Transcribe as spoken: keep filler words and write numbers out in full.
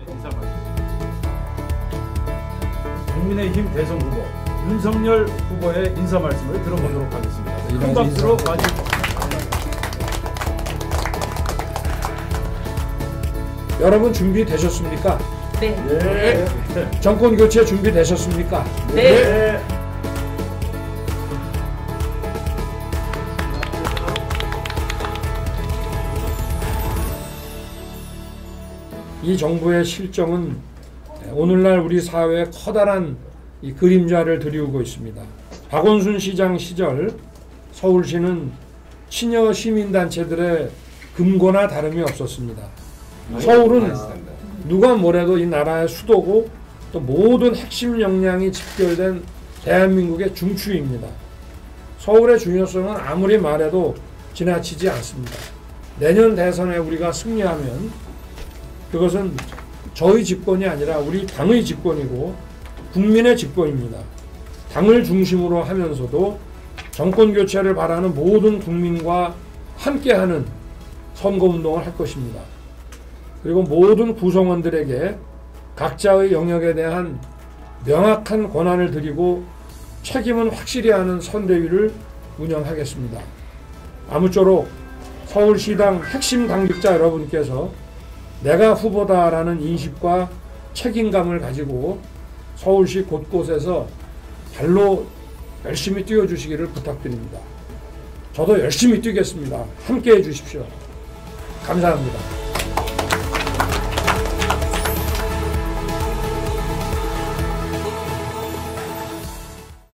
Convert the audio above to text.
인사 말씀. 국민의힘 대선 후보 윤석열 후보의 인사 말씀을 들어보도록 하겠습니다. 큰 박수로 맞이. 여러분 준비되셨습니까? 네. 네. 정권 교체 준비되셨습니까? 네. 네. 이 정부의 실정은 오늘날 우리 사회에 커다란 이 그림자를 드리우고 있습니다. 박원순 시장 시절 서울시는 친여 시민단체들의 금고나 다름이 없었습니다. 서울은 누가 뭐래도 이 나라의 수도고 또 모든 핵심 역량이 집결된 대한민국의 중추입니다. 서울의 중요성은 아무리 말해도 지나치지 않습니다. 내년 대선에 우리가 승리하면 그것은 저희 집권이 아니라 우리 당의 집권이고 국민의 집권입니다. 당을 중심으로 하면서도 정권 교체를 바라는 모든 국민과 함께하는 선거운동을 할 것입니다. 그리고 모든 구성원들에게 각자의 영역에 대한 명확한 권한을 드리고 책임은 확실히 하는 선대위를 운영하겠습니다. 아무쪼록 서울시당 핵심 당직자 여러분께서 내가 후보다라는 인식과 책임감을 가지고 서울시 곳곳에서 발로 열심히 뛰어주시기를 부탁드립니다. 저도 열심히 뛰겠습니다. 함께해 주십시오. 감사합니다.